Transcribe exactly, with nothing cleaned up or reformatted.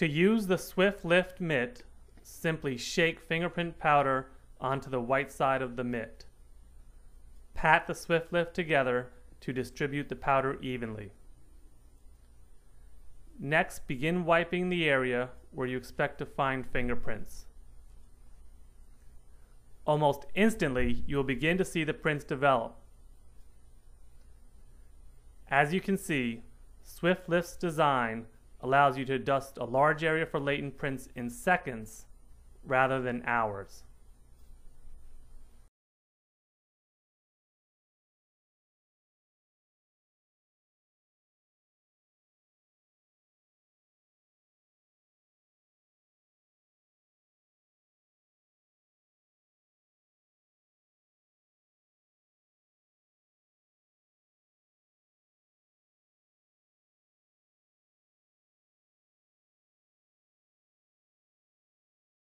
To use the Swift Lift mitt, simply shake fingerprint powder onto the white side of the mitt. Pat the Swift Lift together to distribute the powder evenly. Next, begin wiping the area where you expect to find fingerprints. Almost instantly, you will begin to see the prints develop. As you can see, Swift Lift's design allows you to dust a large area for latent prints in seconds rather than hours.